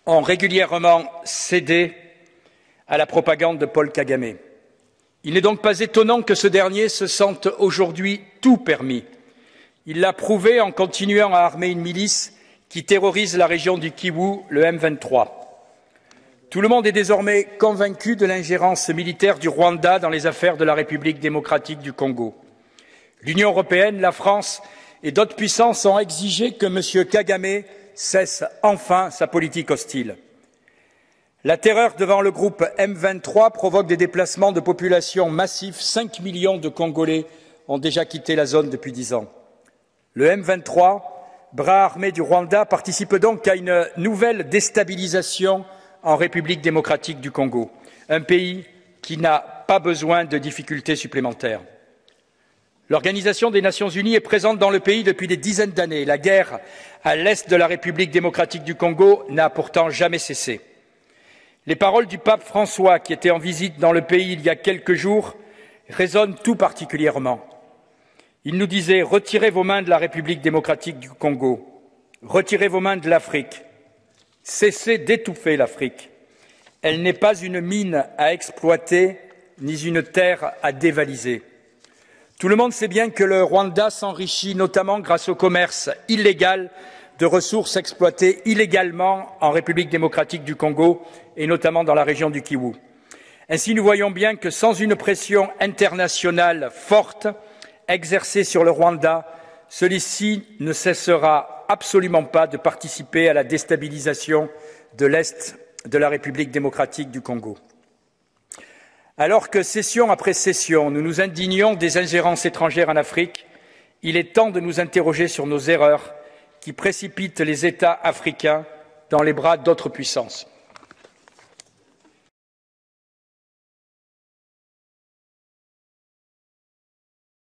ont régulièrement cédé à la propagande de Paul Kagame. Il n'est donc pas étonnant que ce dernier se sente aujourd'hui tout permis. Il l'a prouvé en continuant à armer une milice qui terrorise la région du Kivu, le M23. Tout le monde est désormais convaincu de l'ingérence militaire du Rwanda dans les affaires de la République démocratique du Congo. L'Union européenne, la France et d'autres puissances ont exigé que M. Kagame cesse enfin sa politique hostile. La terreur devant le groupe M23 provoque des déplacements de population massifs. 5 millions de Congolais ont déjà quitté la zone depuis 10 ans. Le M23, bras armé du Rwanda, participe donc à une nouvelle déstabilisation en République démocratique du Congo, un pays qui n'a pas besoin de difficultés supplémentaires. L'Organisation des Nations Unies est présente dans le pays depuis des dizaines d'années. La guerre à l'est de la République démocratique du Congo n'a pourtant jamais cessé. Les paroles du pape François, qui était en visite dans le pays il y a quelques jours, résonnent tout particulièrement. Il nous disait « Retirez vos mains de la République démocratique du Congo, retirez vos mains de l'Afrique, cessez d'étouffer l'Afrique. Elle n'est pas une mine à exploiter, ni une terre à dévaliser. » Tout le monde sait bien que le Rwanda s'enrichit notamment grâce au commerce illégal de ressources exploitées illégalement en République démocratique du Congo et notamment dans la région du Kivu. Ainsi, nous voyons bien que sans une pression internationale forte exercée sur le Rwanda, celui-ci ne cessera absolument pas de participer à la déstabilisation de l'Est de la République démocratique du Congo. Alors que session après session, nous nous indignons des ingérences étrangères en Afrique, il est temps de nous interroger sur nos erreurs qui précipitent les États africains dans les bras d'autres puissances.